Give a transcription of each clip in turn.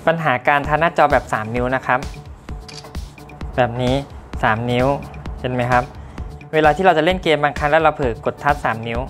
ปัญหาการทัชหน้าจอแบบ3นิ้วนะครับแบบนี้3นิ้วเห็นไหมครับเวลาที่เราจะเล่นเกมบางครั้งแล้วเราเผลอกดทัช3นิ้ว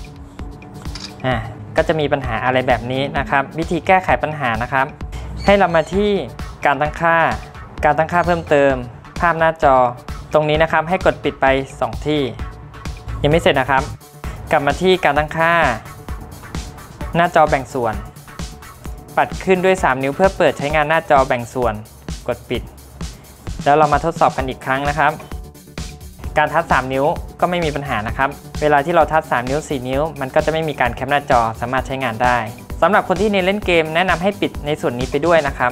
ก็จะมีปัญหาอะไรแบบนี้นะครับวิธีแก้ไขปัญหานะครับให้เรามาที่การตั้งค่าเพิ่มเติมภาพหน้าจอตรงนี้นะครับให้กดปิดไป2ที่ยังไม่เสร็จนะครับกลับมาที่การตั้งค่าหน้าจอแบ่งส่วนปัดขึ้นด้วย3นิ้วเพื่อเปิดใช้งานหน้าจอแบ่งส่วนกดปิดแล้วเรามาทดสอบกันอีกครั้งนะครับการทัช3นิ้วก็ไม่มีปัญหานะครับเวลาที่เราทัช3นิ้ว4นิ้วมันก็จะไม่มีการแคปหน้าจอสามารถใช้งานได้สำหรับคนที่เล่นเกมแนะนำให้ปิดในส่วนนี้ไปด้วยนะครับ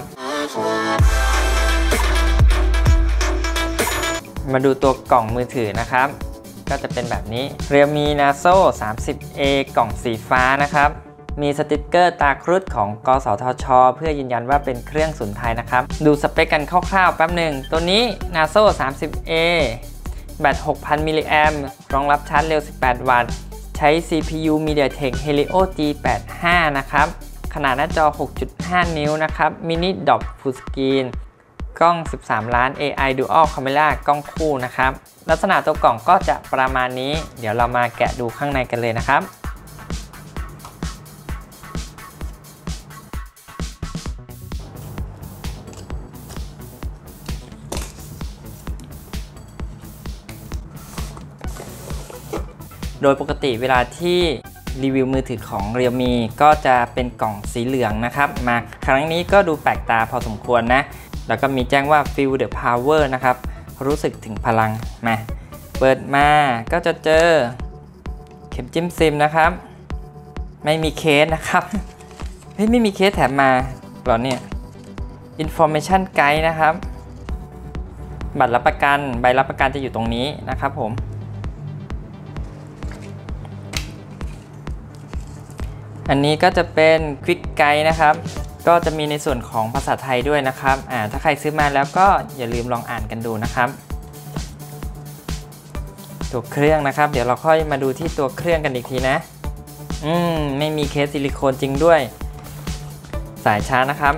มาดูตัวกล่องมือถือนะครับก็จะเป็นแบบนี้ Realme Narzo 30A กล่องสีฟ้านะครับมีสติกเกอร์ตาครุฑของกสทช.เพื่อยืนยันว่าเป็นเครื่องศูนย์ไทยนะครับดูสเปคกันคร่าวๆแป๊บหนึ่งตัวนี้ Narzo 30A แบต 6,000 มิลลิแอมป์รองรับชาร์จเร็ว 18 วัตต์ ใช้ CPU MediaTek Helio G85 นะครับขนาดหน้าจอ 6.5 นิ้วนะครับมินิดอปฟูลสกรีนกล้อง 13 ล้าน AI Dual Camera กล้องคู่นะครับลักษณะตัวกล่องก็จะประมาณนี้เดี๋ยวเรามาแกะดูข้างในกันเลยนะครับโดยปกติเวลาที่รีวิวมือถือของ Realme ก็จะเป็นกล่องสีเหลืองนะครับมาครั้งนี้ก็ดูแปลกตาพอสมควรนะแล้วก็มีแจ้งว่า Feel the Power นะครับรู้สึกถึงพลังมาเปิดมาก็จะเจอเข็มจิ้มซิมนะครับไม่มีเคสนะครับไม่มีเคสแถมมาหรอเนี่ย Information Guide นะครับบัตรรับประกันใบรับประกันจะอยู่ตรงนี้นะครับผมอันนี้ก็จะเป็น Quick Guide นะครับก็จะมีในส่วนของภาษาไทยด้วยนะครับถ้าใครซื้อมาแล้วก็อย่าลืมลองอ่านกันดูนะครับตัวเครื่องนะครับเดี๋ยวเราค่อยมาดูที่ตัวเครื่องกันอีกทีนะไม่มีเคสซิลิโคนจริงด้วยสายชาร์จนะครับ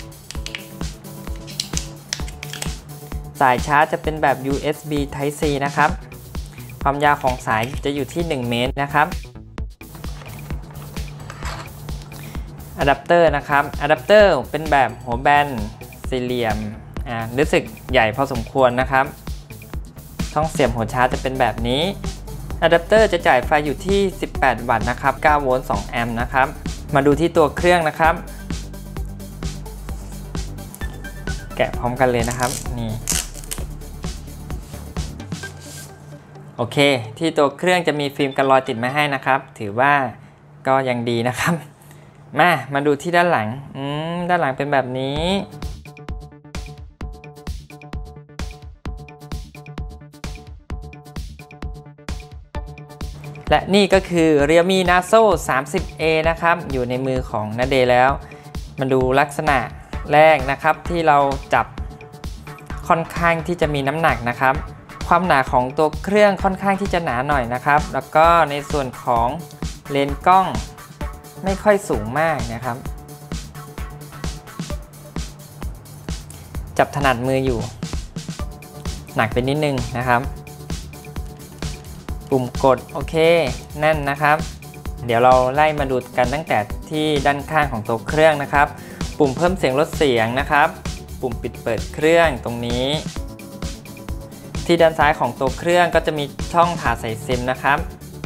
สายชาร์จจะเป็นแบบ USB Type C นะครับความยาวของสายจะอยู่ที่1 เมตรนะครับอะแดปเตอร์นะครับอะแดปเตอร์เป็นแบบหัวแบนสี่เหลี่ยมรู้สึกใหญ่พอสมควรนะครับช่องเสียบหัวชาร์จจะเป็นแบบนี้อะแดปเตอร์จะจ่ายไฟอยู่ที่18 วัตต์นะครับ9 โวลต์ 2 แอมป์นะครับมาดูที่ตัวเครื่องนะครับแกะพร้อมกันเลยนะครับนี่โอเคที่ตัวเครื่องจะมีฟิล์มกันรอยติดมาให้นะครับถือว่าก็ยังดีนะครับมาดูที่ด้านหลังด้านหลังเป็นแบบนี้และนี่ก็คือ Realme Narzo 30A นะครับอยู่ในมือของณเดชน์แล้วมาดูลักษณะแรกนะครับที่เราจับค่อนข้างที่จะมีน้ำหนักนะครับความหนาของตัวเครื่องค่อนข้างที่จะหนาหน่อยนะครับแล้วก็ในส่วนของเลนส์กล้องไม่ค่อยสูงมากนะครับจับถนัดมืออยู่หนักไปนิดนึงนะครับปุ่มกดโอเคแน่นนะครับเดี๋ยวเราไล่มาดูกันตั้งแต่ที่ด้านข้างของตัวเครื่องนะครับปุ่มเพิ่มเสียงลดเสียงนะครับปุ่มปิดเปิดเครื่องตรงนี้ที่ด้านซ้ายของตัวเครื่องก็จะมีช่องถาดใส่ซิมนะครับ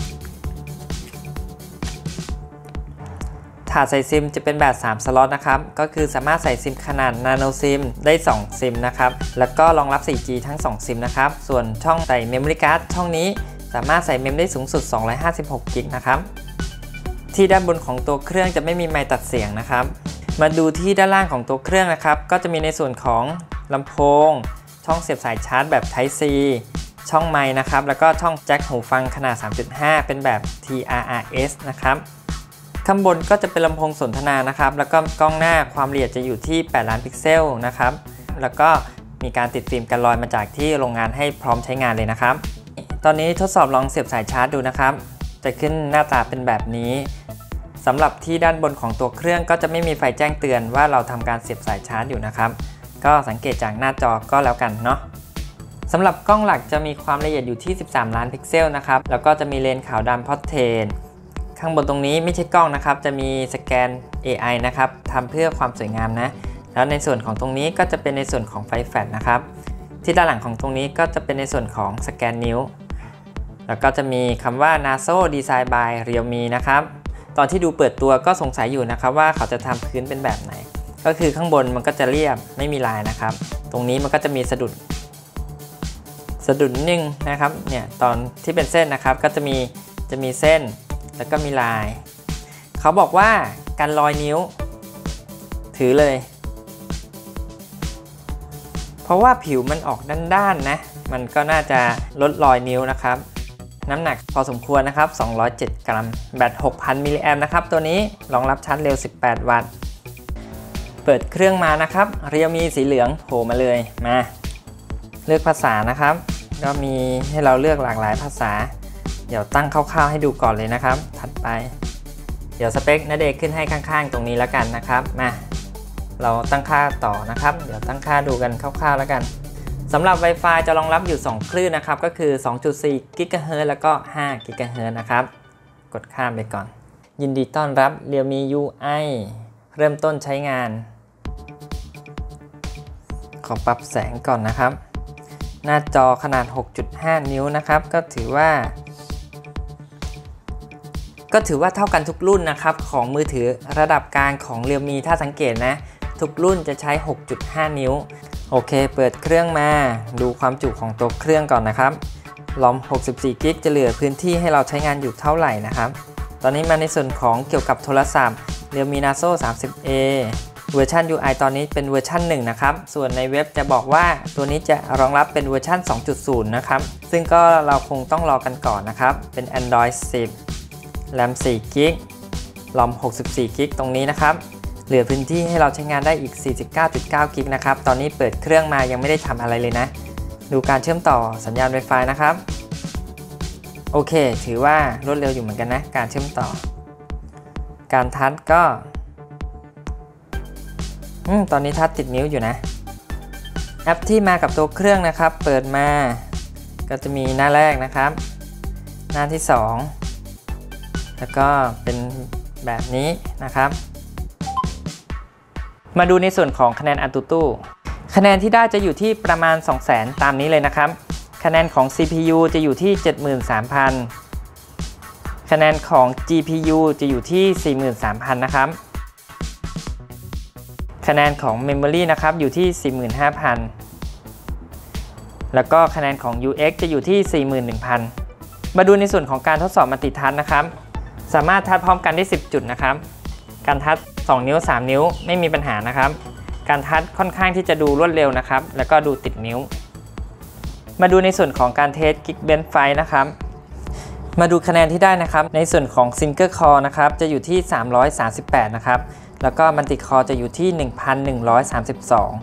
ถาดใส่ซิมจะเป็นแบบ3 สล็อตนะครับก็คือสามารถใส่ซิมขนาดนาโนซิมได้2 ซิมนะครับแล้วก็รองรับ 4G ทั้ง2 ซิมนะครับส่วนช่องใส่เมมโมรี่การ์ดช่องนี้สามารถใส่เมมได้สูงสุด256 กิกนะครับที่ด้านบนของตัวเครื่องจะไม่มีไมค์ตัดเสียงนะครับมาดูที่ด้านล่างของตัวเครื่องนะครับก็จะมีในส่วนของลำโพงช่องเสียบสายชาร์จแบบ Type C ช่องไมค์นะครับแล้วก็ช่องแจ็คหูฟังขนาด 3.5 เป็นแบบ TRRS นะครับข้างบนก็จะเป็นลำโพงสนทนานะครับแล้วก็กล้องหน้าความละเอียดจะอยู่ที่8 ล้านพิกเซลนะครับแล้วก็มีการติดฟิล์มกันรอยมาจากที่โรงงานให้พร้อมใช้งานเลยนะครับตอนนี้ทดสอบลองเสียบสายชาร์จดูนะครับจะขึ้นหน้าตาเป็นแบบนี้สำหรับที่ด้านบนของตัวเครื่องก็จะไม่มีไฟแจ้งเตือนว่าเราทำการเสียบสายชาร์จอยู่นะครับก็สังเกตจากหน้าจอก็แล้วกันเนาะสำหรับกล้องหลักจะมีความละเอียดอยู่ที่13ล้านพิกเซลนะครับแล้วก็จะมีเลนส์ขาวดำพอร์เทรตข้างบนตรงนี้ไม่ใช่กล้องนะครับจะมีสแกน AI นะครับทำเพื่อความสวยงามนะแล้วในส่วนของตรงนี้ก็จะเป็นในส่วนของไฟแฟลชนะครับที่ด้านหลังของตรงนี้ก็จะเป็นในส่วนของสแกนนิ้วแล้วก็จะมีคำว่า Naso Design by Realme นะครับตอนที่ดูเปิดตัวก็สงสัยอยู่นะครับว่าเขาจะทำพื้นเป็นแบบไหนก็คือข้างบนมันก็จะเรียบไม่มีลายนะครับตรงนี้มันก็จะมีสะดุดนิดนึงนะครับเนี่ยตอนที่เป็นเส้นนะครับก็จะมีเส้นแล้วก็มีลายเขาบอกว่าการรอยนิ้วถือเลยเพราะว่าผิวมันออกด้านๆนะมันก็น่าจะลดรอยนิ้วนะครับน้ำหนักพอสมควรนะครับ207 กรัมแบต 6,000 มิลลิแอมป์นะครับตัวนี้รองรับชาร์จเร็ว18 วัตต์เปิดเครื่องมานะครับRealmeสีเหลืองโผล่มาเลยมาเลือกภาษานะครับก็มีให้เราเลือกหลากหลายภาษาเดี๋ยวตั้งคร่าวๆให้ดูก่อนเลยนะครับถัดไปเดี๋ยวสเปคณเดชน์ขึ้นให้ข้างๆตรงนี้แล้วกันนะครับมาเราตั้งค่าต่อนะครับเดี๋ยวตั้งค่าดูกันคร่าวๆแล้วกันสำหรับ Wi-Fi จะรองรับอยู่2คลื่นนะครับก็คือ 2.4 GHz แล้วก็5 GHz นะครับกดข้ามไปก่อนยินดีต้อนรับ Realme UI เริ่มต้นใช้งานขอปรับแสงก่อนนะครับหน้าจอขนาด 6.5 นิ้วนะครับก็ถือว่าเท่ากันทุกรุ่นนะครับของมือถือระดับกลางของ Realme ถ้าสังเกตนะทุกรุ่นจะใช้ 6.5 นิ้วโอเคเปิดเครื่องมาดูความจุของตัวเครื่องก่อนนะครับรอม64 กิกจะเหลือพื้นที่ให้เราใช้งานอยู่เท่าไหร่นะครับตอนนี้มาในส่วนของเกี่ยวกับโทรศัพท์ Realme Naso 30A เวอร์ชัน UI ตอนนี้เป็นเวอร์ชัน1นะครับส่วนในเว็บจะบอกว่าตัวนี้จะรองรับเป็นเวอร์ชัน 2.0 นะครับซึ่งก็เราคงต้องรอกันก่อนนะครับเป็น Android 10 RAM 4 กิกรอม64 กิกตรงนี้นะครับเหลือพื้นที่ให้เราใช้งานได้อีก 49.9 กิกนะครับตอนนี้เปิดเครื่องมายังไม่ได้ทำอะไรเลยนะดูการเชื่อมต่อสัญญาณ Wi-Fi นะครับโอเคถือว่ารวดเร็วอยู่เหมือนกันนะการเชื่อมต่อการทัชก็ตอนนี้ทัชติดนิ้วอยู่นะแอปที่มากับตัวเครื่องนะครับเปิดมาก็จะมีหน้าแรกนะครับหน้าที่2แล้วก็เป็นแบบนี้นะครับมาดูในส่วนของคะแนน AnTuTu คะแนนที่ได้จะอยู่ที่ประมาณ 200,000 ตามนี้เลยนะครับคะแนนของ CPU จะอยู่ที่ 73,000 คะแนนของ GPU จะอยู่ที่ 43,000 นะครับคะแนนของ Memory นะครับอยู่ที่ 45,000 แล้วก็คะแนนของ UX จะอยู่ที่ 41,000 มาดูในส่วนของการทดสอบมัลติทัชนะครับสามารถทัชพร้อมกันได้ 10 จุดนะครับการทัช2 นิ้ว 3 นิ้วไม่มีปัญหานะครับการทัชค่อนข้างที่จะดูรวดเร็วนะครับแล้วก็ดูติดนิ้วมาดูในส่วนของการเทส Geekbench ไฟนะครับมาดูคะแนนที่ได้นะครับในส่วนของ Single Core นะครับจะอยู่ที่338นะครับแล้วก็ Multi Core จะอยู่ที่ 1,132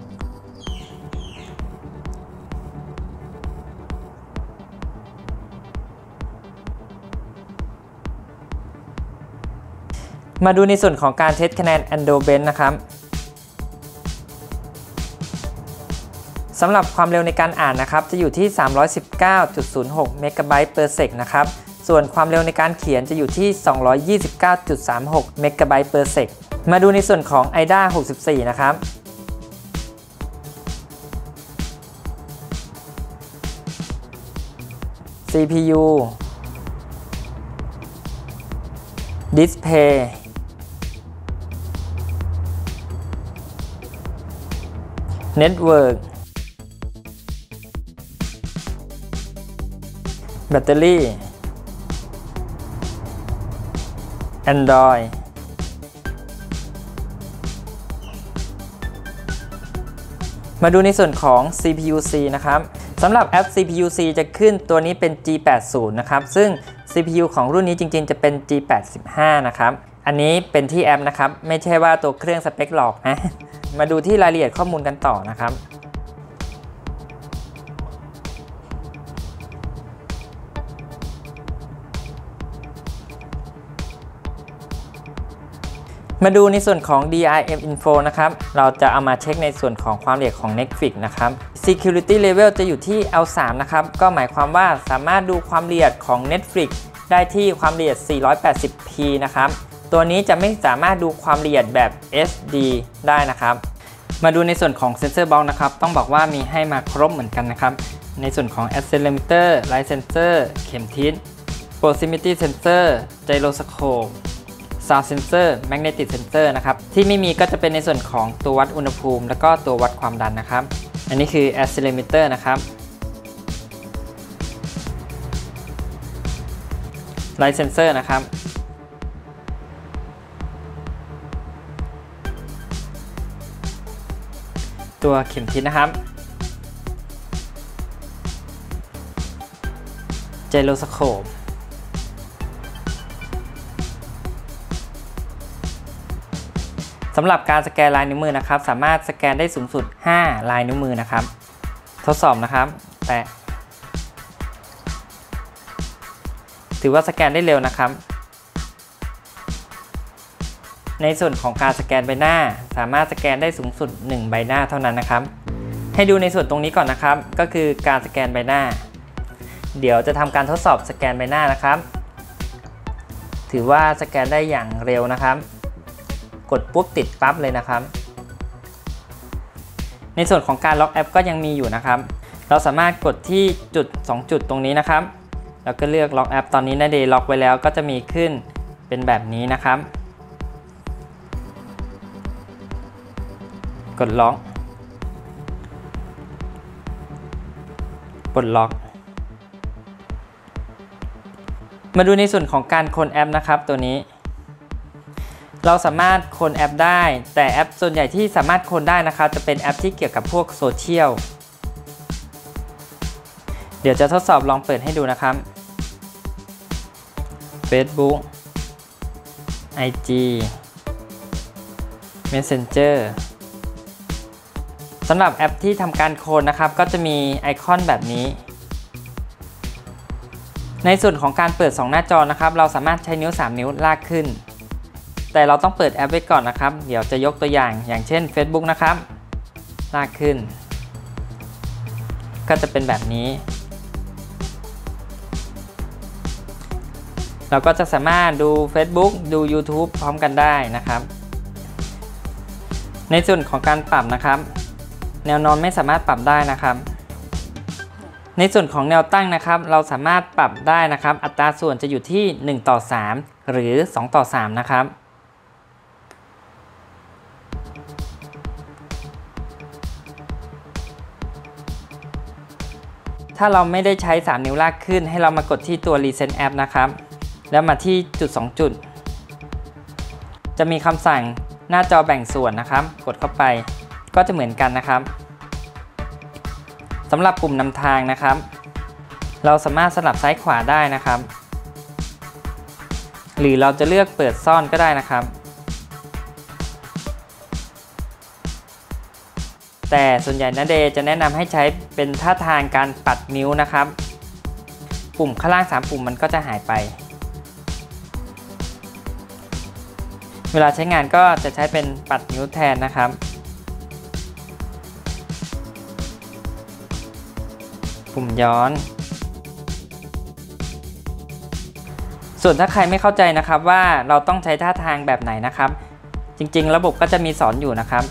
มาดูในส่วนของการเทสคะแนน AndoBench นะครับสำหรับความเร็วในการอ่านนะครับจะอยู่ที่ 319.06 MB/s นะครับส่วนความเร็วในการเขียนจะอยู่ที่ 229.36 MB/s มาดูในส่วนของ AIDA 64 นะครับCPU Display Network แบตเตอรี่ Android มาดูในส่วนของ CPU-C นะครับสำหรับแอป CPU-C จะขึ้นตัวนี้เป็น G80 นะครับซึ่ง CPU ของรุ่นนี้จริงๆจะเป็น G85 นะครับอันนี้เป็นที่แอปนะครับไม่ใช่ว่าตัวเครื่องสเปคหลอกนะมาดูที่รายละเอียดข้อมูลกันต่อนะครับมาดูในส่วนของ DRM Info นะครับเราจะเอามาเช็คในส่วนของความละเอียดของ Netflix นะครับ Security Level จะอยู่ที่ L3 นะครับก็หมายความว่าสามารถดูความละเอียดของ Netflix ได้ที่ความละเอียด 480p นะครับตัวนี้จะไม่สามารถดูความละเอียดแบบ SD ได้นะครับมาดูในส่วนของ Sensor Box นะครับต้องบอกว่ามีให้มาครบเหมือนกันนะครับในส่วนของ Accelerometer Light Sensor เข็มทิศ Proximity Sensor Gyroscope Sound Sensor Magnetic Sensor นะครับที่ไม่มีก็จะเป็นในส่วนของตัววัดอุณหภูมิแล้วก็ตัววัดความดันนะครับอันนี้คือ Accelerometer นะครับ Light Sensor นะครับตัวเข็มทิศนะครับ Gyroscopeสำหรับการสแกนลายนิ้วมือนะครับสามารถสแกนได้สูงสุด5ลายนิ้วมือนะครับทดสอบนะครับแตะถือว่าสแกนได้เร็วนะครับในส่วนของการสแกนใบหน้าสามารถสแกนได้สูงสุด1ใบหน้าเท่านั้นนะครับให้ดูในส่วนตรงนี้ก่อนนะครับก็คือการสแกนใบหน้าเดี๋ยวจะทำการทดสอบสแกนใบหน้านะครับถือว่าสแกนได้อย่างเร็วนะครับกดปุ๊บติดปั๊บเลยนะครับในส่วนของการล็อกแอปก็ยังมีอยู่นะครับเราสามารถกดที่จุด2จุดตรงนี้นะครับแล้วก็เลือกล็อกแอปตอนนี้นาเดย์ล็อกไว้แล้วก็จะมีขึ้นเป็นแบบนี้นะครับกดล็อกปลดล็อกมาดูในส่วนของการค้นแอปนะครับตัวนี้เราสามารถค้นแอปได้แต่แอปส่วนใหญ่ที่สามารถค้นได้นะครับจะเป็นแอปที่เกี่ยวกับพวกโซเชียลเดี๋ยวจะทดสอบลองเปิดให้ดูนะครับ Facebook IG Messenger สำหรับแอปที่ทำการค้นนะครับก็จะมีไอคอนแบบนี้ในส่วนของการเปิด2หน้าจอนะครับเราสามารถใช้นิ้ว3นิ้วลากขึ้นแต่เราต้องเปิดแอปไว้ก่อนนะครับเดี๋ยวจะยกตัวอย่างเช่น Facebook นะครับลากขึ้นก็จะเป็นแบบนี้เราก็จะสามารถดู Facebook ดู YouTube พร้อมกันได้นะครับในส่วนของการปรับนะครับแนวนอนไม่สามารถปรับได้นะครับในส่วนของแนวตั้งนะครับเราสามารถปรับได้นะครับอัตราส่วนจะอยู่ที่1:3หรือ2:3นะครับถ้าเราไม่ได้ใช้3นิ้วลากขึ้นให้เรามากดที่ตัว Recent App นะครับแล้วมาที่จุด2จุดจะมีคำสั่งหน้าจอแบ่งส่วนนะครับกดเข้าไปก็จะเหมือนกันนะครับสำหรับปุ่มนำทางนะครับเราสามารถสลับซ้ายขวาได้นะครับหรือเราจะเลือกเปิดซ่อนก็ได้นะครับแต่ส่วนใหญ่นะเดย์จะแนะนำให้ใช้เป็นท่าทางการปัดนิ้วนะครับปุ่มข้างล่าง3ปุ่มมันก็จะหายไปเวลาใช้งานก็จะใช้เป็นปัดนิ้วแทนนะครับปุ่มย้อนส่วนถ้าใครไม่เข้าใจนะครับว่าเราต้องใช้ท่าทางแบบไหนนะครับจริงๆระบบก็จะมีสอนอยู่นะครับ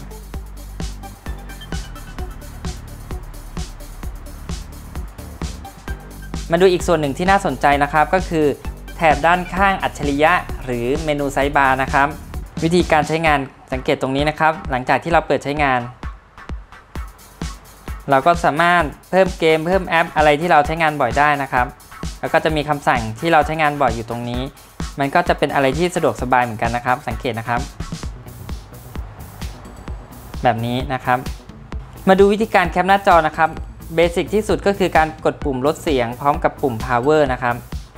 มาดูอีกส่วนหนึ่งที่น่าสนใจนะครับก็คือแถบด้านข้างอัจฉริยะหรือเมนูไซด์บาร์นะครับวิธีการใช้งานสังเกตตรงนี้นะครับหลังจากที่เราเปิดใช้งานเราก็สามารถเพิ่มเกมเพิ่มแอปอะไรที่เราใช้งานบ่อยได้นะครับแล้วก็จะมีคำสั่งที่เราใช้งานบ่อยอยู่ตรงนี้มันก็จะเป็นอะไรที่สะดวกสบายเหมือนกันนะครับสังเกตนะครับแบบนี้นะครับมาดูวิธีการแคปหน้าจอนะครับเบสิกที่สุดก็คือการกดปุ่มลดเสียงพร้อมกับปุ่ม power นะครับ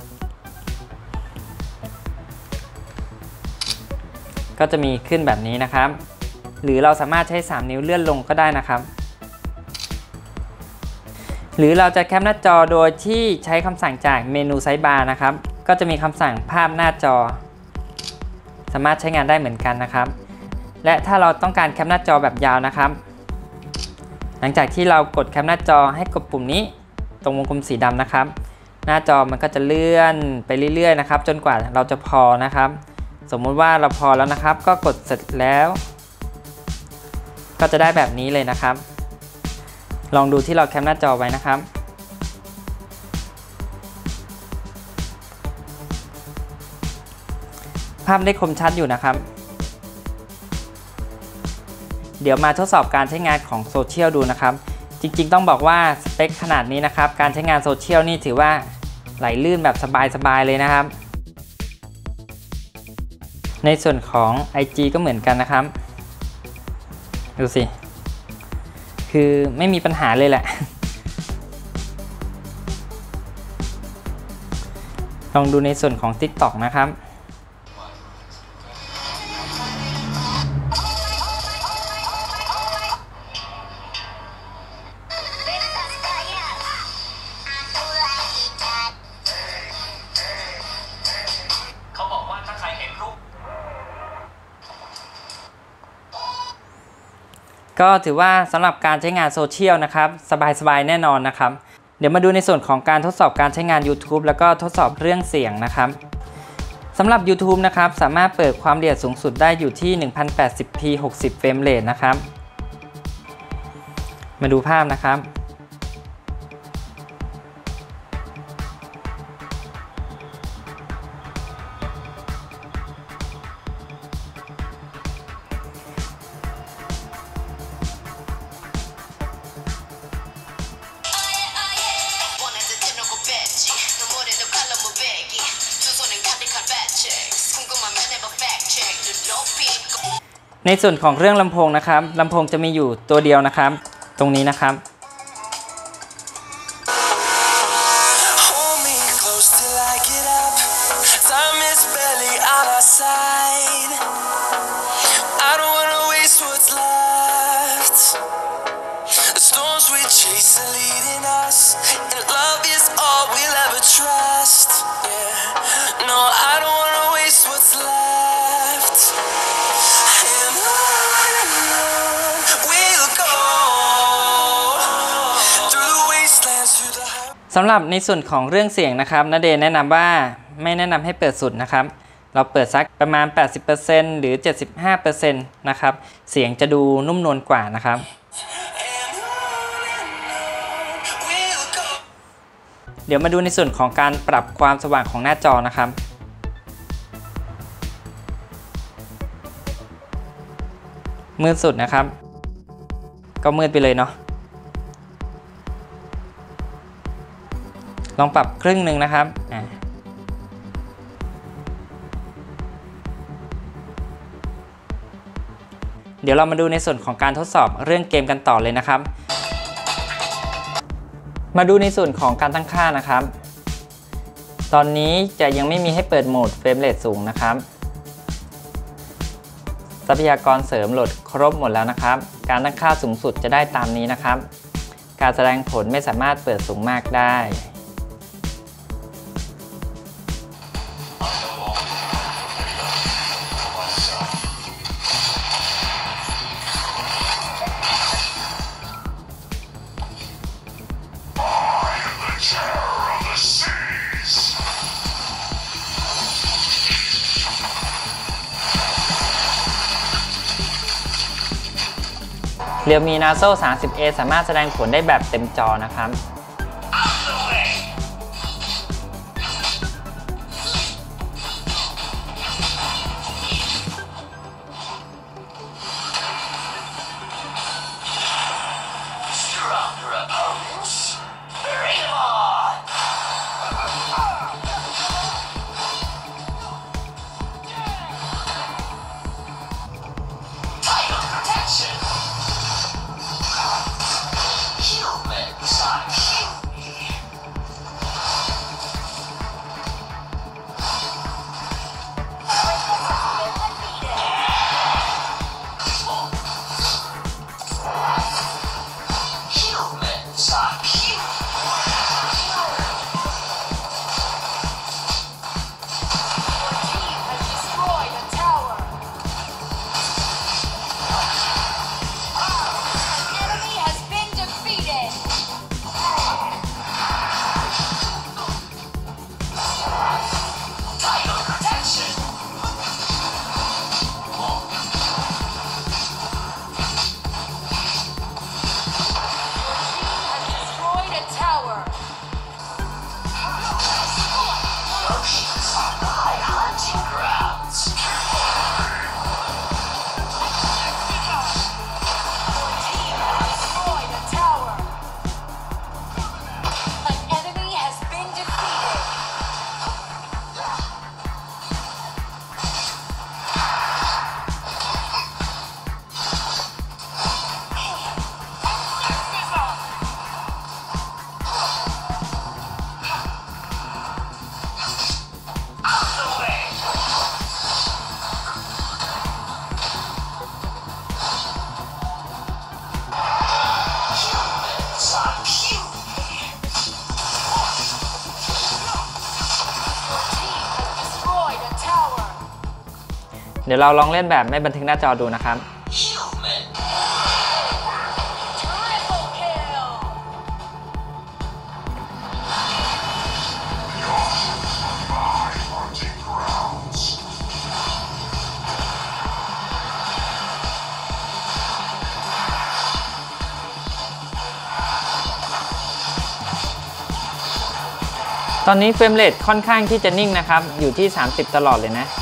ก็จะมีขึ้นแบบนี้นะครับหรือเราสามารถใช้3นิ้วเลื่อนลงก็ได้นะครับหรือเราจะแคปหน้าจอโดยที่ใช้คำสั่งจากเมนูไซด์บาร์นะครับก็จะมีคำสั่งภาพหน้าจอสามารถใช้งานได้เหมือนกันนะครับและถ้าเราต้องการแคปหน้าจอแบบยาวนะครับหลังจากที่เรากดแคปหน้าจอให้กดปุ่มนี้ตรงวงกลมสีดำนะครับหน้าจอมันก็จะเลื่อนไปเรื่อยๆนะครับจนกว่าเราจะพอนะครับสมมุติว่าเราพอแล้วนะครับก็กดเสร็จแล้วก็จะได้แบบนี้เลยนะครับลองดูที่เราแคปหน้าจอไว้นะครับภาพได้คมชัดอยู่นะครับเดี๋ยวมาทดสอบการใช้งานของโซเชียลดูนะครับจริงๆต้องบอกว่าสเปคขนาดนี้นะครับการใช้งานโซเชียลนี่ถือว่าไหลลื่นแบบสบายๆเลยนะครับในส่วนของ IG ก็เหมือนกันนะครับดูสิคือไม่มีปัญหาเลยแหละลองดูในส่วนของ TikTok นะครับก็ถือว่าสำหรับการใช้งานโซเชียลนะครับสบายๆแน่นอนนะครับเดี๋ยวมาดูในส่วนของการทดสอบการใช้งาน YouTube แล้วก็ทดสอบเรื่องเสียงนะครับสำหรับ YouTube นะครับสามารถเปิดความละเอียดสูงสุดได้อยู่ที่ 1080p 60 เฟรมเรทนะครับมาดูภาพนะครับในส่วนของเรื่องลำโพงนะครับลำโพงจะมีอยู่ตัวเดียวนะครับตรงนี้นะครับสำหรับในส่วนของเรื่องเสียงนะครับณเดชน์แนะนำว่าไม่แนะนำให้เปิดสุดนะครับเราเปิดสักประมาณ 80% หรือ 75% นะครับเสียงจะดูนุ่มนวลกว่านะครับเดี๋ยวมาดูในส่วนของการปรับความสว่างของหน้าจอนะครับมืดสุดนะครับก็มืดไปเลยเนาะลองปรับครึ่งหนึ่งนะครับเดี๋ยวเรามาดูในส่วนของการทดสอบเรื่องเกมกันต่อเลยนะครับมาดูในส่วนของการตั้งค่านะครับตอนนี้จะยังไม่มีให้เปิดโหมดเฟรมเรทสูงนะครับทรัพยากรเสริมโหลดครบหมดแล้วนะครับการตั้งค่าสูงสุดจะได้ตามนี้นะครับการแสดงผลไม่สามารถเปิดสูงมากได้เรียวมี Naso 30A สามารถแสดงผลได้แบบเต็มจอนะครับดี๋ยวเราลองเล่นแบบไม่บันทึกหน้าจอดูนะครับตอนนี้เฟรมเรทค่อนข้างที่จะนิ่งนะครับอยู่ที่30ตลอดเลยนะ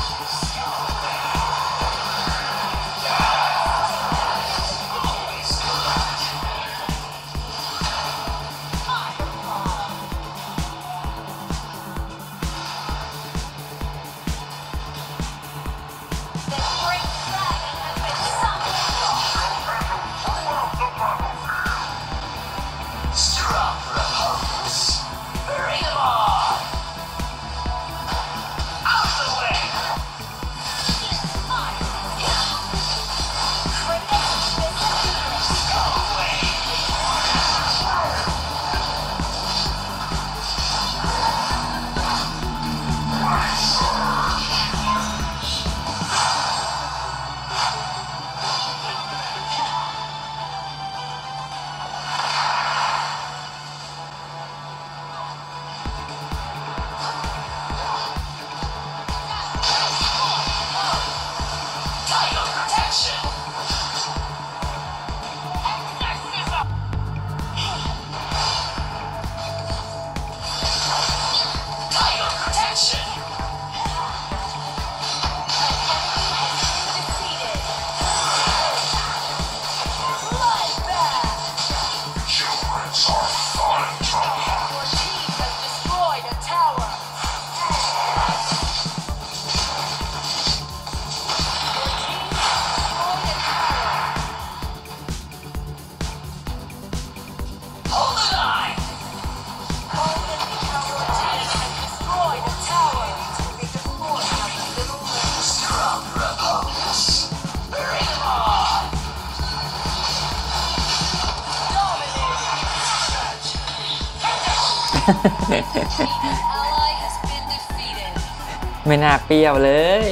ไม่น่าเปรี้ยวเลย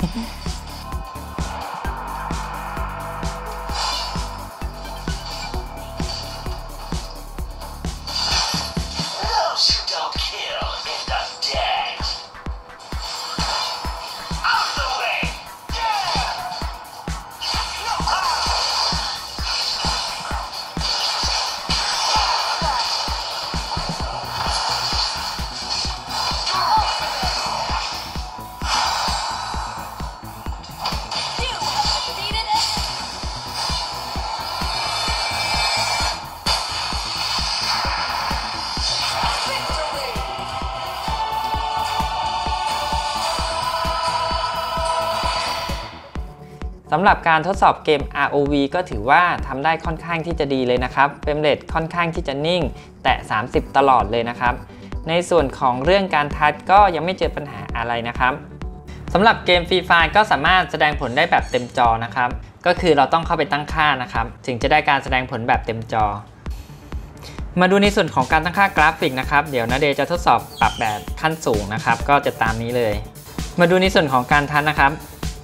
สำหรับการทดสอบเกม ROV ก็ถือว่าทำได้ค่อนข้างที่จะดีเลยนะครับเฟรมเรทค่อนข้างที่จะนิ่งแตะ30ตลอดเลยนะครับในส่วนของเรื่องการทัชก็ยังไม่เจอปัญหาอะไรนะครับสำหรับเกม Free Fire ก็สามารถแสดงผลได้แบบเต็มจอนะครับก็คือเราต้องเข้าไปตั้งค่านะครับถึงจะได้การแสดงผลแบบเต็มจอมาดูในส่วนของการตั้งค่ากราฟิกนะครับเดี๋ยวนาเดจะทดสอบปรับแบบขั้นสูงนะครับก็จะตามนี้เลยมาดูในส่วนของการทัชนะครับ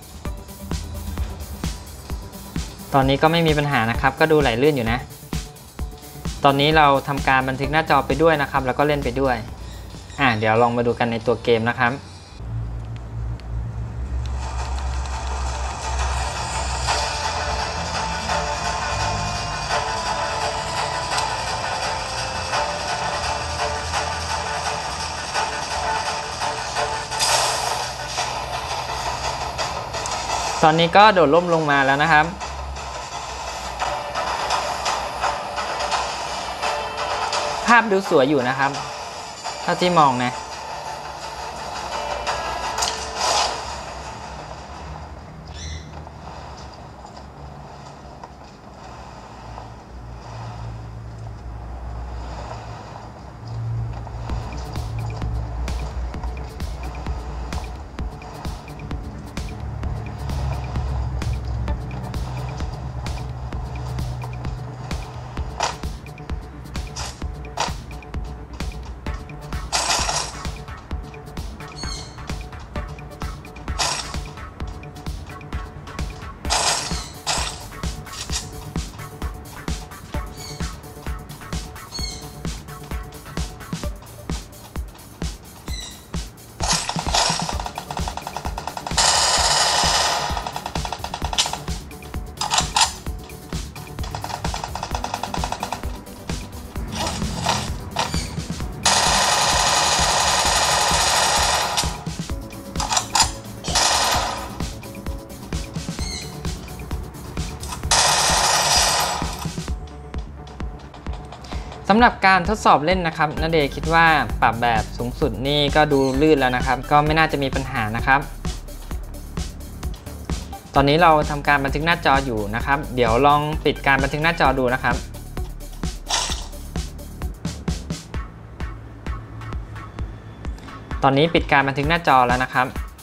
ตอนนี้ก็ไม่มีปัญหานะครับก็ดูไหลลื่นอยู่นะตอนนี้เราทำการบันทึกหน้าจอไปด้วยนะครับแล้วก็เล่นไปด้วยเดี๋ยวลองมาดูกันในตัวเกมนะครับตอนนี้ก็โดดร่มลงมาแล้วนะครับภาพดูสวยอยู่นะครับเท่าที่มองนะสำหรับการทดสอบเล่นนะครับณเดชน์คิดว่าปรับแบบสูงสุดนี่ก็ดูลื่นแล้วนะครับก็ไม่น่าจะมีปัญหานะครับตอนนี้เราทำการบันทึกหน้าจออยู่นะครับเดี๋ยวลองปิดการบันทึกหน้าจอดูนะครับตอนนี้ปิดการบันทึกหน้าจอแล้วนะครับ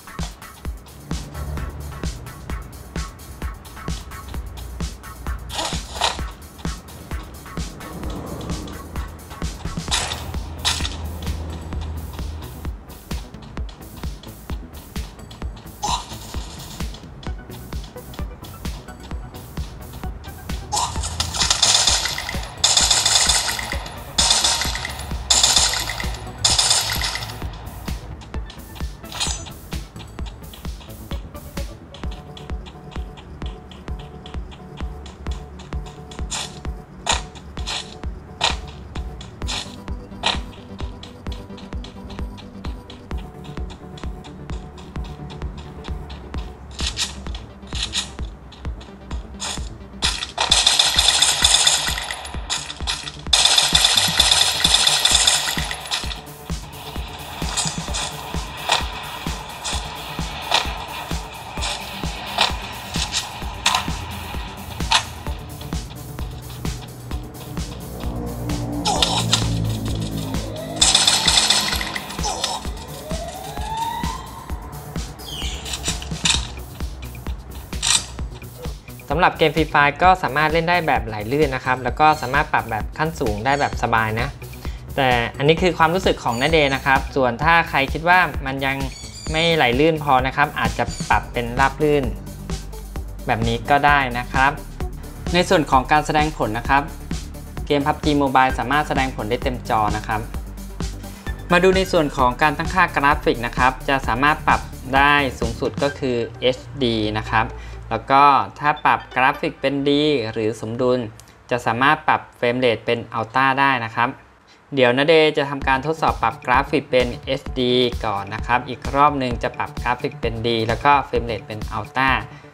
สำหรับเกมฟรีไฟร์ก็สามารถเล่นได้แบบไหลลื่นนะครับแล้วก็สามารถปรับแบบขั้นสูงได้แบบสบายนะแต่อันนี้คือความรู้สึกของณเดชน์นะครับส่วนถ้าใครคิดว่ามันยังไม่ไหลลื่นพอนะครับอาจจะปรับเป็นราบลื่นแบบนี้ก็ได้นะครับในส่วนของการแสดงผลนะครับเกม PUBG Mobile สามารถแสดงผลได้เต็มจอนะครับมาดูในส่วนของการตั้งค่ากราฟิกนะครับจะสามารถปรับได้สูงสุดก็คือ HD นะครับแล้วก็ถ้าปรับกราฟิกเป็นดีหรือสมดุลจะสามารถปรับเฟรมเรทเป็นอัลต้าได้นะครับเดี๋ยวณเดชน์จะทำการทดสอบปรับกราฟิกเป็น HD ก่อนนะครับอีกรอบหนึ่งจะปรับกราฟิกเป็นดีแล้วก็เฟรมเรทเป็นอัลต้า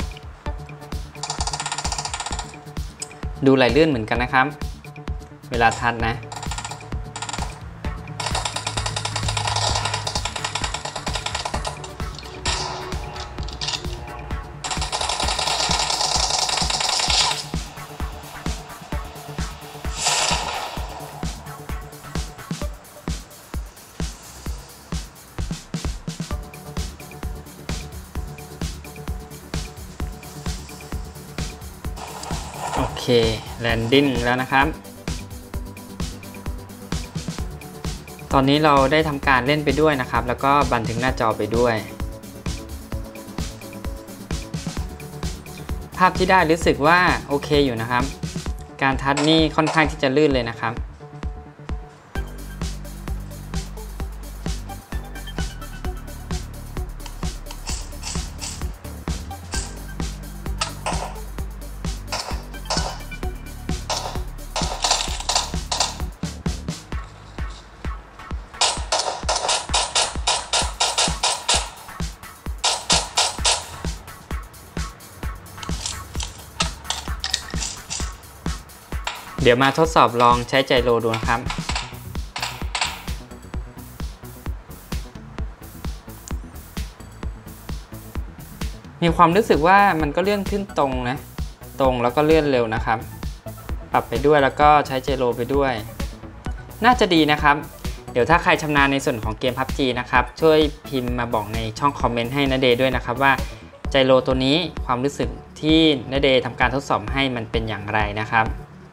ดูไหลลื่นเหมือนกันนะครับเวลาทัดนะโอเคแลนดิ้งแล้วนะครับตอนนี้เราได้ทำการเล่นไปด้วยนะครับแล้วก็บันทึกหน้าจอไปด้วยภาพที่ได้รู้สึกว่าโอเคอยู่นะครับการทัชนี่ค่อนข้างที่จะลื่นเลยนะครับเดี๋ยวมาทดสอบลองใช้ไจโรดูนะครับมีความรู้สึกว่ามันก็เลื่อนขึ้นตรงนะตรงแล้วก็เลื่อนเร็วนะครับปรับไปด้วยแล้วก็ใช้ไจโรไปด้วยน่าจะดีนะครับเดี๋ยวถ้าใครชำนาญในส่วนของเกม PUBG นะครับช่วยพิมพ์มาบอกในช่องคอมเมนต์ให้ณเดชน์ด้วยนะครับว่าไจโรตัวนี้ความรู้สึกที่ณเดชน์ทำการทดสอบให้มันเป็นอย่างไรนะครับ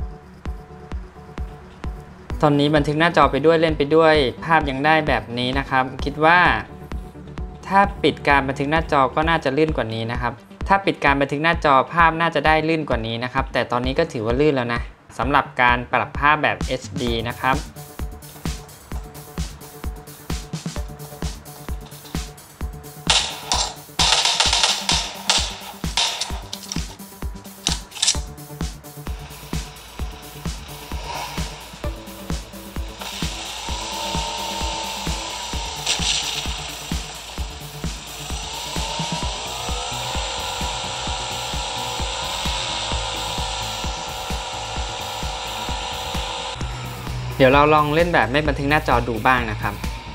ตอนนี้บันทึกหน้าจอไปด้วยเล่นไปด้วยภาพยังได้แบบนี้นะครับคิดว่าถ้าปิดการบันทึกหน้าจอก็น่าจะลื่นกว่านี้นะครับถ้าปิดการบันทึกหน้าจอภาพน่าจะได้ลื่นกว่านี้นะครับแต่ตอนนี้ก็ถือว่าลื่นแล้วนะสำหรับการปรับภาพแบบ HD นะครับคเดี๋ยวเราลองเล่นแบบไม่บันทึกหน้าจอดูบ้างนะครับ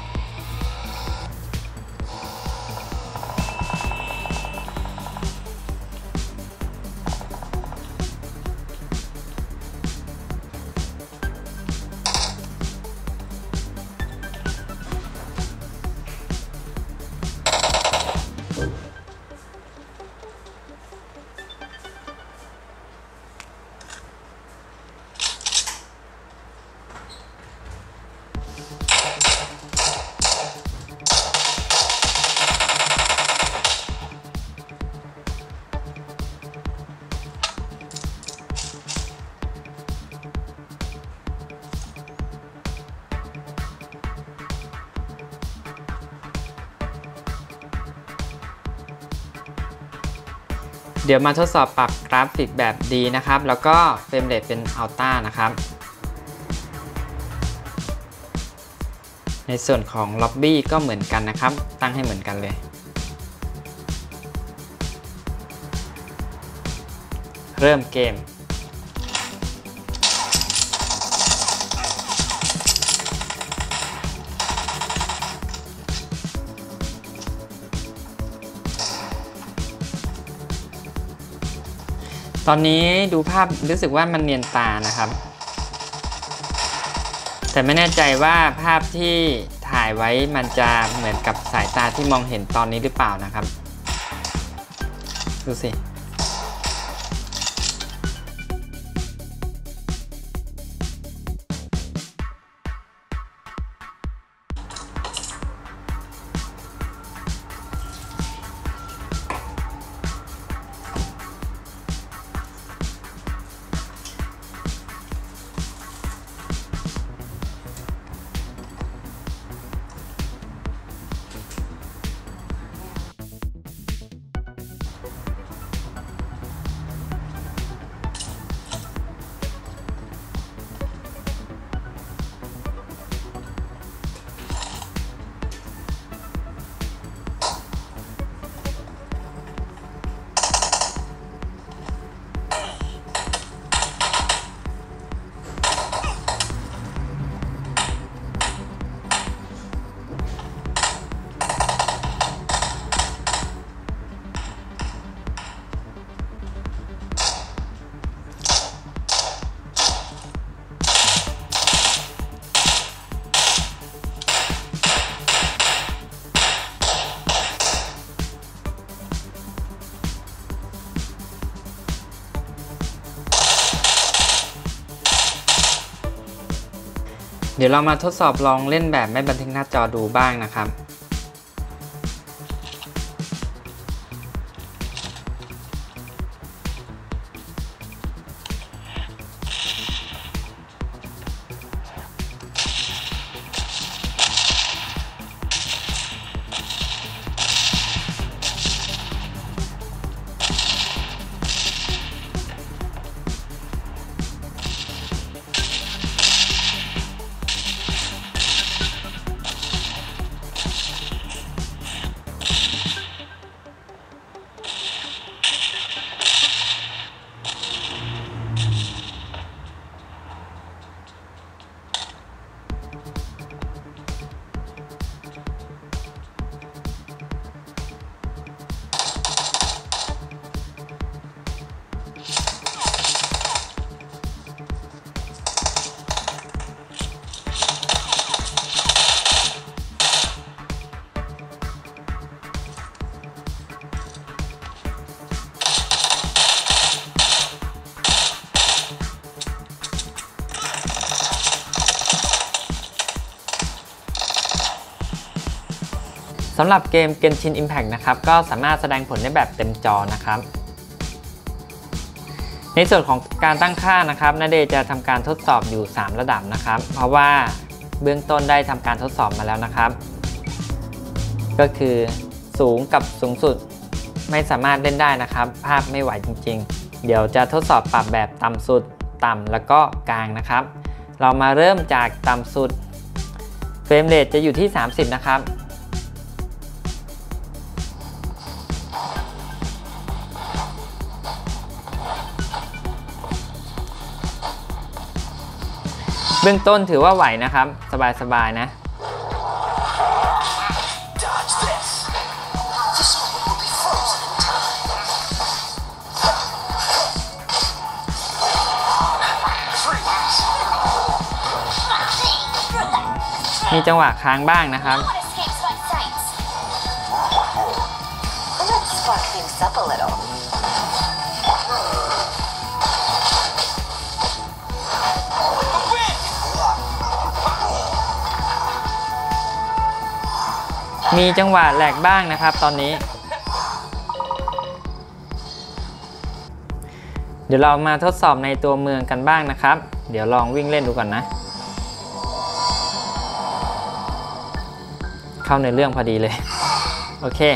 เดี๋ยวมาทดสอบปรับกราฟิกแบบดีนะครับแล้วก็เฟรมเรทเป็นอัลต้านะครับในส่วนของล็อบบี้ก็เหมือนกันนะครับตั้งให้เหมือนกันเลยเริ่มเกมตอนนี้ดูภาพรู้สึกว่ามันเนียนตานะครับแต่ไม่แน่ใจว่าภาพที่ถ่ายไว้มันจะเหมือนกับสายตาที่มองเห็นตอนนี้หรือเปล่านะครับดูสิเดี๋ยวเรามาทดสอบลองเล่นแบบไม่บันทึกหน้าจอดูบ้างนะครับสำหรับเกม Genshin Impact นะครับก็สามารถแสดงผลได้แบบเต็มจอนะครับในส่วนของการตั้งค่านะครับณเดชน์จะทำการทดสอบอยู่3ระดับนะครับเพราะว่าเบื้องต้นได้ทำการทดสอบมาแล้วนะครับก็คือสูงกับสูงสุดไม่สามารถเล่นได้นะครับภาพไม่ไหวจริงๆเดี๋ยวจะทดสอบปรับแบบต่ำสุดต่ำแล้วก็กลางนะครับเรามาเริ่มจากต่ำสุดเฟรมเรทจะอยู่ที่30นะครับเบื้องต้นถือว่าไหวนะครับสบายๆนะมีจังหวะค้างบ้างนะครับมีจังหวะแหลกบ้างนะครับตอนนี้เดี๋ยวเรามาทดสอบในตัวเมืองกันบ้างนะครับเดี๋ยวลองวิ่งเล่นดูก่อนนะเข้าในเรื่องพอดีเลยโอเค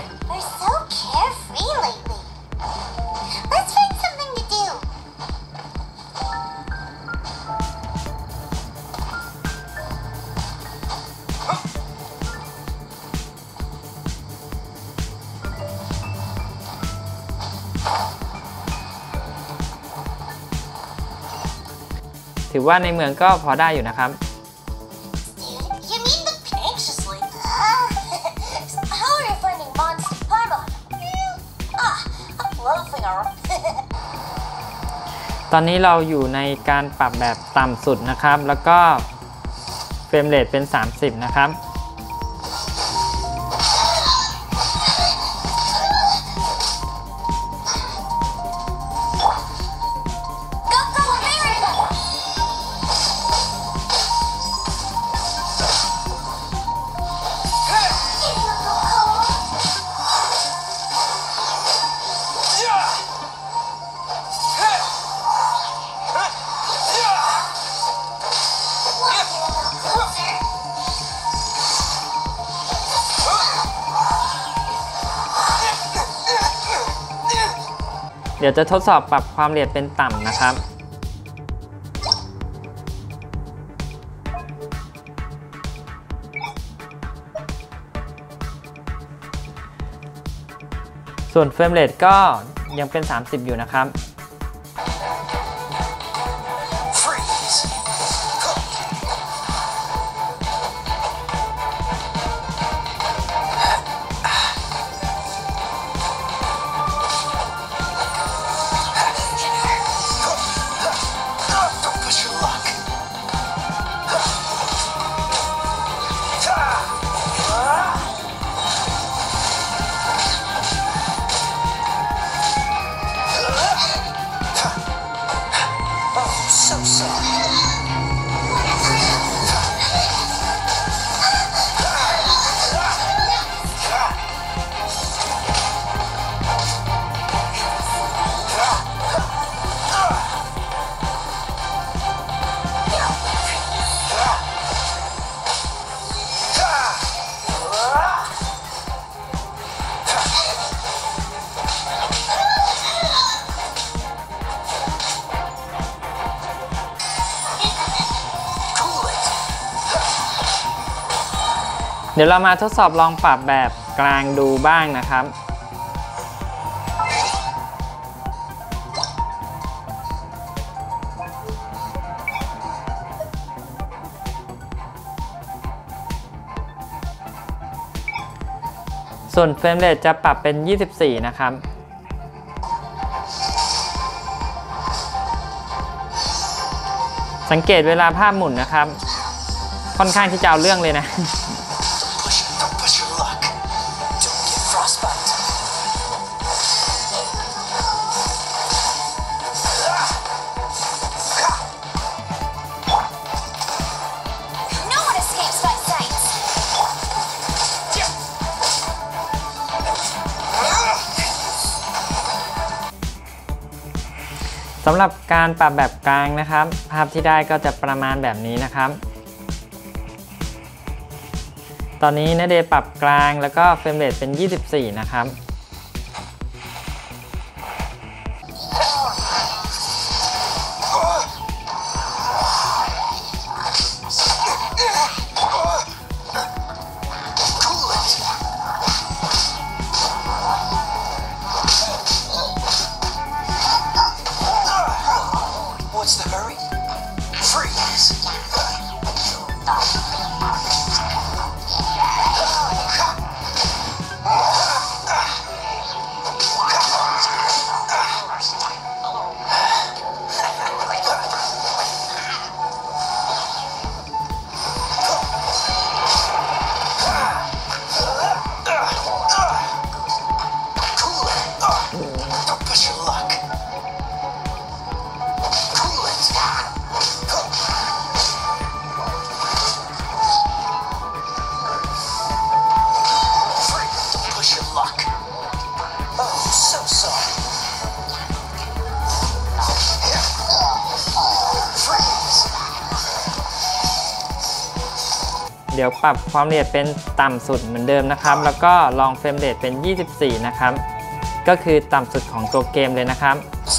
ถือว่าในเมืองก็พอได้อยู่นะครับตอนนี้เราอยู่ในการปรับแบบต่ำสุดนะครับแล้วก็เฟรมเรทเป็น30นะครับเดี๋ยวจะทดสอบปรับความละเอียดเป็นต่ำนะครับส่วนเฟรมเรทก็ยังเป็น30อยู่นะครับเดี๋ยวเรามาทดสอบลองปรับแบบกลางดูบ้างนะครับส่วนเฟรมเรทจะปรับเป็น24นะครับสังเกตเวลาภาพหมุนนะครับค่อนข้างที่จะเอาเรื่องเลยนะสำหรับการปรับแบบกลางนะครับภาพที่ได้ก็จะประมาณแบบนี้นะครับตอนนี้นาเดปรับกลางแล้วก็เฟรมเรทเป็น24นะครับ What's the hurry? Freeze! เดี๋ยวปรับความละเอียดเป็นต่ำสุดเหมือนเดิมนะครับแล้วก็ลองเฟรมเรทเป็น24นะครับก็คือต่ำสุดของตัวเกมเลยนะครับ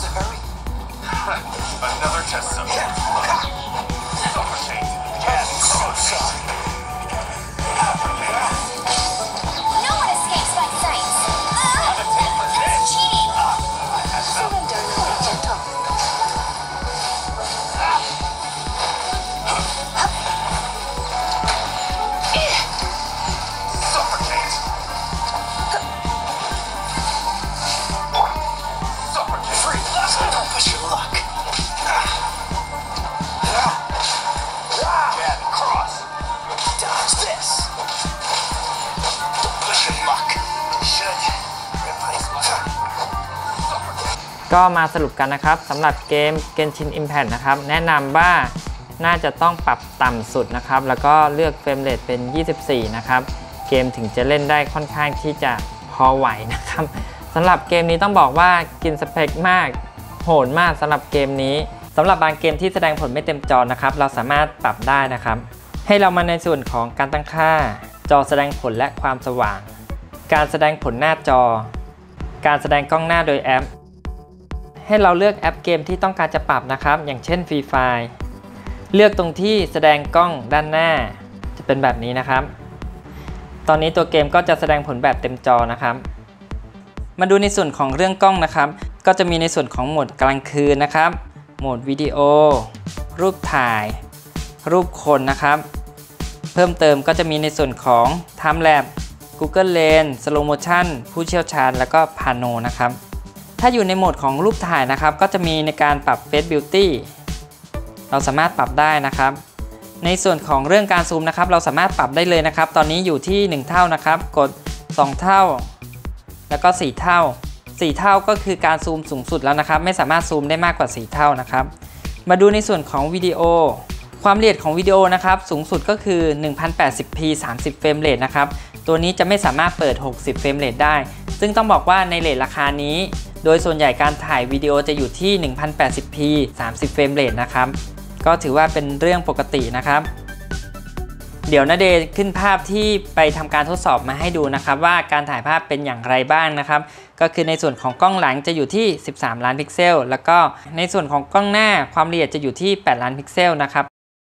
ก็มาสรุปกันนะครับสำหรับเกม Genshin Impact นะครับแนะนำว่าน่าจะต้องปรับต่ำสุดนะครับแล้วก็เลือกเฟรมเรทเป็น24นะครับเกมถึงจะเล่นได้ค่อนข้างที่จะพอไหวนะครับสำหรับเกมนี้ต้องบอกว่ากินสเปคมากโหดมากสำหรับเกมนี้สำหรับบางเกมที่แสดงผลไม่เต็มจอนะครับเราสามารถปรับได้นะครับให้เรามาในส่วนของการตั้งค่าจอแสดงผลและความสว่างการแสดงผลหน้าจอการแสดงกล้องหน้าโดยแอปให้เราเลือกแอปเกมที่ต้องการจะปรับนะครับอย่างเช่น Free Fire เลือกตรงที่แสดงกล้องด้านหน้าจะเป็นแบบนี้นะครับตอนนี้ตัวเกมก็จะแสดงผลแบบเต็มจอนะครับมาดูในส่วนของเรื่องกล้องนะครับก็จะมีในส่วนของโหมดกลางคืนนะครับโหมดวิดีโอรูปถ่ายรูปคนนะครับเพิ่มเติมก็จะมีในส่วนของ Time Lapse Google Lens Slow Motion ผู้เชี่ยวชาญแล้วก็ Pano นะครับถ้าอยู่ในโหมดของรูปถ่ายนะครับก็จะมีในการปรับ Face Beauty เราสามารถปรับได้นะครับในส่วนของเรื่องการซูมนะครับเราสามารถปรับได้เลยนะครับตอนนี้อยู่ที่1เท่านะครับกด2เท่าแล้วก็4เท่า4เท่าก็คือการซูมสูงสุดแล้วนะครับไม่สามารถซูมได้มากกว่า4เท่านะครับมาดูในส่วนของวิดีโอความละเอียดของวิดีโอนะครับสูงสุดก็คือ 1080p 30 เฟรมเรทนะครับตัวนี้จะไม่สามารถเปิด60 เฟรมเรทได้ซึ่งต้องบอกว่าในเรทราคานี้โดยส่วนใหญ่การถ่ายวิดีโอจะอยู่ที่ 1080p 30 เฟรมเรทนะครับก็ถือว่าเป็นเรื่องปกตินะครับเดี๋ยวณเดชน์ขึ้นภาพที่ไปทำการทดสอบมาให้ดูนะครับว่าการถ่ายภาพเป็นอย่างไรบ้างนะครับก็คือในส่วนของกล้องหลังจะอยู่ที่13ล้านพิกเซลแล้วก็ในส่วนของกล้องหน้าความละเอียดจะอยู่ที่8ล้านพิกเซลนะครับ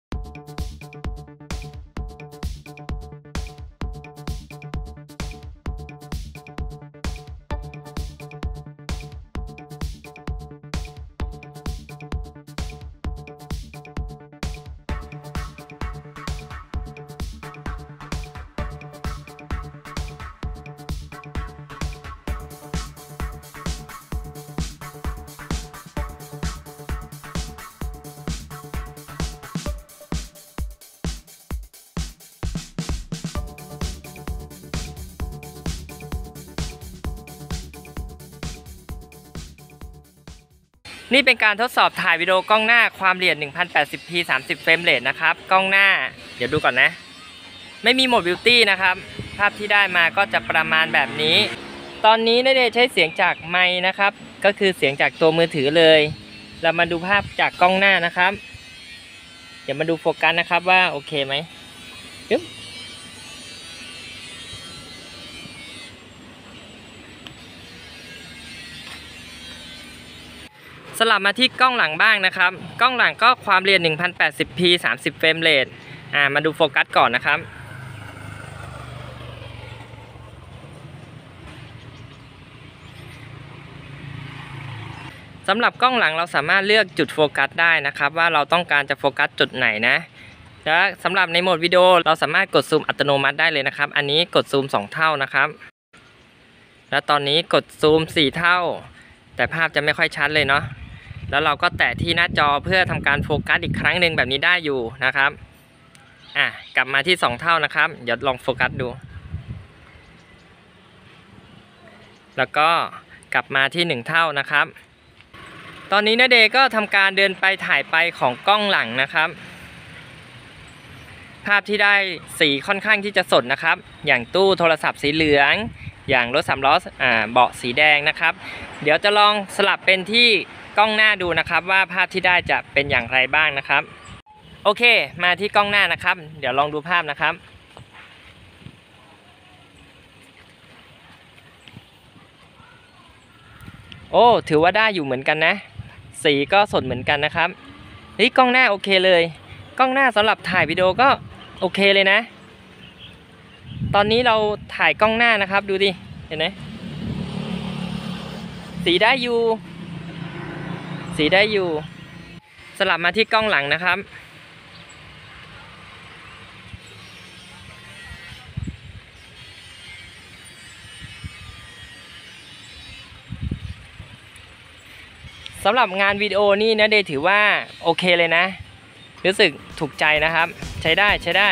นี่เป็นการทดสอบถ่ายวิดีโอกล้องหน้าความละเอียด 1080p 30 เฟรมเรทนะครับกล้องหน้าเดี๋ยวดูก่อนนะไม่มีโหมดบิวตี้นะครับภาพที่ได้มาก็จะประมาณแบบนี้ตอนนี้ได้ใช้เสียงจากไมค์นะครับก็คือเสียงจากตัวมือถือเลยเรามาดูภาพจากกล้องหน้านะครับเดี๋ยวมาดูโฟกัสนะครับว่าโอเคไหมสลับมาที่กล้องหลังบ้างนะครับกล้องหลังก็ความละเอียด 1080p 30 เฟรมเรทมาดูโฟกัสก่อนนะครับสำหรับกล้องหลังเราสามารถเลือกจุดโฟกัสได้นะครับว่าเราต้องการจะโฟกัสจุดไหนนะและสำหรับในโหมดวิดีโอเราสามารถกดซูมอัตโนมัติได้เลยนะครับอันนี้กดซูม2เท่านะครับและตอนนี้กดซูม4เท่าแต่ภาพจะไม่ค่อยชัดเลยเนาะแล้วเราก็แตะที่หน้าจอเพื่อทำการโฟกัสอีกครั้งหนึ่งแบบนี้ได้อยู่นะครับกลับมาที่2เท่านะครับเดี๋ยวลองโฟกัสดูแล้วก็กลับมาที่1เท่านะครับตอนนี้ณเดชน์ก็ทำการเดินไปถ่ายไปของกล้องหลังนะครับภาพที่ได้สีค่อนข้างที่จะสดนะครับอย่างตู้โทรศัพท์สีเหลืองอย่างรถ3ล้อเบาะสีแดงนะครับเดี๋ยวจะลองสลับเป็นที่กล้องหน้าดูนะครับว่าภาพที่ได้จะเป็นอย่างไรบ้างนะครับโอเคมาที่กล้องหน้านะครับเดี๋ยวลองดูภาพนะครับโอ้ถือว่าได้อยู่เหมือนกันนะสีก็สดเหมือนกันนะครับนี่กล้องหน้าโอเคเลยกล้องหน้าสำหรับถ่ายวิดีโอก็โอเคเลยนะตอนนี้เราถ่ายกล้องหน้านะครับดูดิเห็นไหมสีได้อยู่สลับมาที่กล้องหลังนะครับสำหรับงานวิดีโอนี่นะเดย์ถือว่าโอเคเลยนะรู้สึกถูกใจนะครับใช้ได้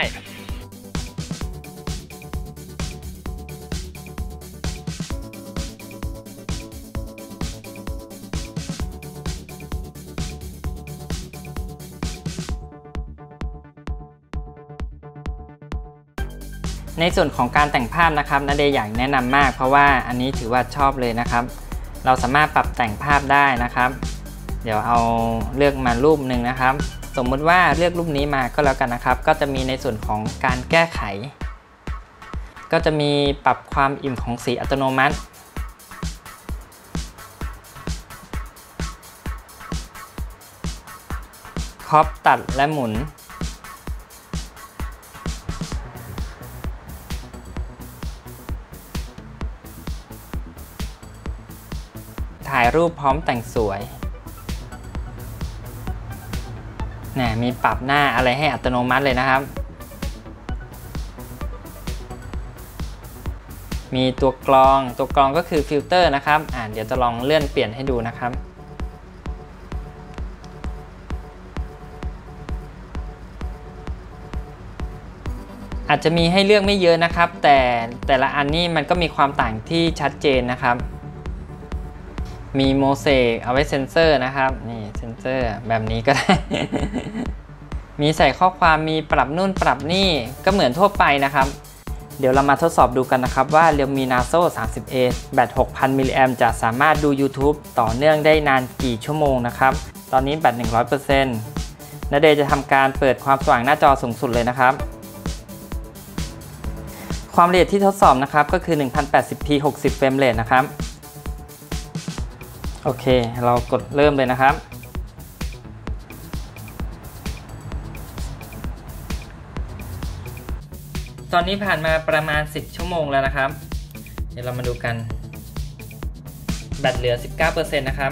ในส่วนของการแต่งภาพนะครับนาเดย์อยากแนะนำมากเพราะว่าอันนี้ถือว่าชอบเลยนะครับเราสามารถปรับแต่งภาพได้นะครับเดี๋ยวเอาเลือกมารูปหนึ่งนะครับสมมุติว่าเลือกรูปนี้มาก็แล้วกันนะครับก็จะมีในส่วนของการแก้ไขก็จะมีปรับความอิ่มของสีอัตโนมัติครอปตัดและหมุนถ่ายรูปพร้อมแต่งสวยเนี่ยมีปรับหน้าอะไรให้อัตโนมัติเลยนะครับมีตัวกรองก็คือฟิลเตอร์นะครับเดี๋ยวจะลองเลื่อนเปลี่ยนให้ดูนะครับอาจจะมีให้เลือกไม่เยอะนะครับแต่ละอันนี้มันก็มีความต่างที่ชัดเจนนะครับมีโมเสกเอาไว้เซ็นเซอร์นะครับนี่เซ็นเซอร์แบบนี้ก็ได้ มีใส่ข้อความมีปรับนู่นปรับนี่ก็เหมือนทั่วไปนะครับเดี๋ยวเรามาทดสอบดูกันนะครับว่า Realme Narzo 30A แบต 6,000 มิลลิแอมจะสามารถดู YouTube ต่อเนื่องได้นานกี่ชั่วโมงนะครับตอนนี้แบต 100% นาเดย์จะทำการเปิดความสว่างหน้าจอสูงสุดเลยนะครับความละเอียดที่ทดสอบนะครับก็คือ 1080p 60 เฟรมเรทนะครับโอเคเรากดเริ่มเลยนะครับตอนนี้ผ่านมาประมาณ10ชั่วโมงแล้วนะครับเดี๋ยวเรามาดูกันแบตเหลือ 19% นะครับ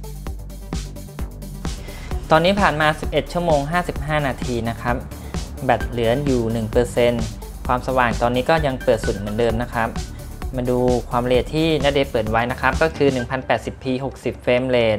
ตอนนี้ผ่านมา11ชั่วโมง55นาทีนะครับแบตเหลืออยู่ 1% ความสว่างตอนนี้ก็ยังเปิดสุดเหมือนเดิมนะครับมาดูความละเอียดที่นาเดย์เปิดไว้นะครับก็คือ 1080p 60 เฟรมเรท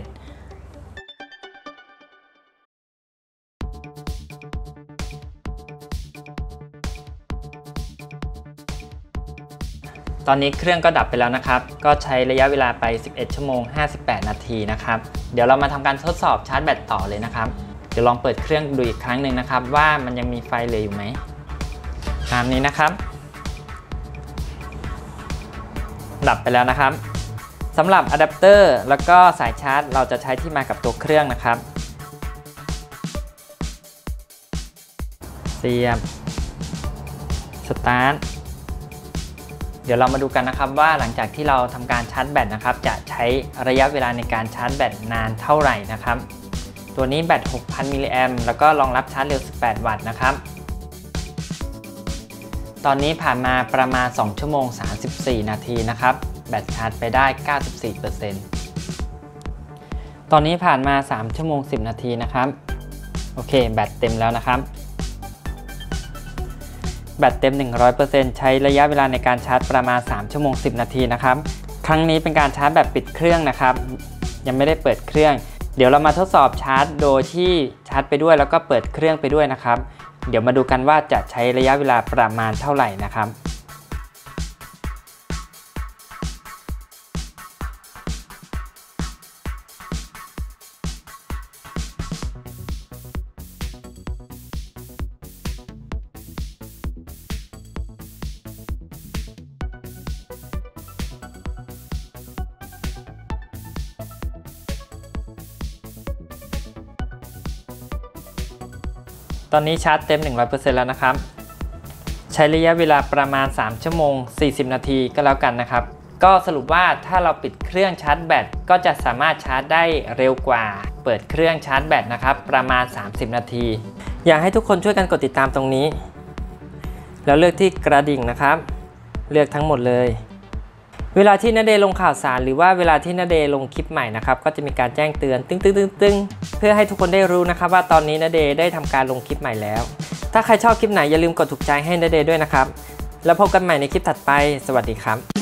ตอนนี้เครื่องก็ดับไปแล้วนะครับก็ใช้ระยะเวลาไป11ชั่วโมง58นาทีนะครับเดี๋ยวเรามาทำการทดสอบชาร์จแบตต่อเลยนะครับเดี๋ยวลองเปิดเครื่องดูอีกครั้งหนึ่งนะครับว่ามันยังมีไฟเหลืออยู่ไหมตามนี้นะครับดับไปแล้วนะครับสำหรับอะแดปเตอร์แล้วก็สายชาร์จเราจะใช้ที่มากับตัวเครื่องนะครับเสียบสตาร์ทเดี๋ยวเรามาดูกันนะครับว่าหลังจากที่เราทำการชาร์จแบตนะครับจะใช้ระยะเวลาในการชาร์จแบตนานเท่าไหร่นะครับตัวนี้แบต 6,000 มิลลิแอมแล้วก็รองรับชาร์จเร็ว 18 วัตต์นะครับตอนนี้ผ่านมาประมาณ2ชั่วโมง34นาทีนะครับแบตชาร์จไปได้ 94% ตอนนี้ผ่านมา3ชั่วโมง10นาทีนะครับโอเคแบตเต็มแล้วนะครับแบตเต็ม 100% ใช้ระยะเวลาในการชาร์จประมาณ3ชั่วโมง10นาทีนะครับครั้งนี้เป็นการชาร์จแบบปิดเครื่องนะครับยังไม่ได้เปิดเครื่องเดี๋ยวเรามาทดสอบชาร์จโดยที่ชาร์จไปด้วยแล้วก็เปิดเครื่องไปด้วยนะครับเดี๋ยวมาดูกันว่าจะใช้ระยะเวลาประมาณเท่าไหร่นะครับ ตอนนี้ชาร์จเต็ม 100% แล้วนะครับใช้ระยะเวลาประมาณ3ชั่วโมง40นาทีก็แล้วกันนะครับก็สรุปว่าถ้าเราปิดเครื่องชาร์จแบตก็จะสามารถชาร์จได้เร็วกว่าเปิดเครื่องชาร์จแบตนะครับประมาณ30นาทีอยากให้ทุกคนช่วยกันกดติดตามตรงนี้แล้วเลือกที่กระดิ่งนะครับเลือกทั้งหมดเลยเวลาที่ณเดชน์ลงข่าวสารหรือว่าเวลาที่ณเดชน์ลงคลิปใหม่นะครับก็จะมีการแจ้งเตือนตึ้งเพื่อให้ทุกคนได้รู้นะครับว่าตอนนี้ณเดชน์ได้ทำการลงคลิปใหม่แล้วถ้าใครชอบคลิปไหนอย่าลืมกดถูกใจให้ณเดชน์ด้วยนะครับแล้วพบกันใหม่ในคลิปถัดไปสวัสดีครับ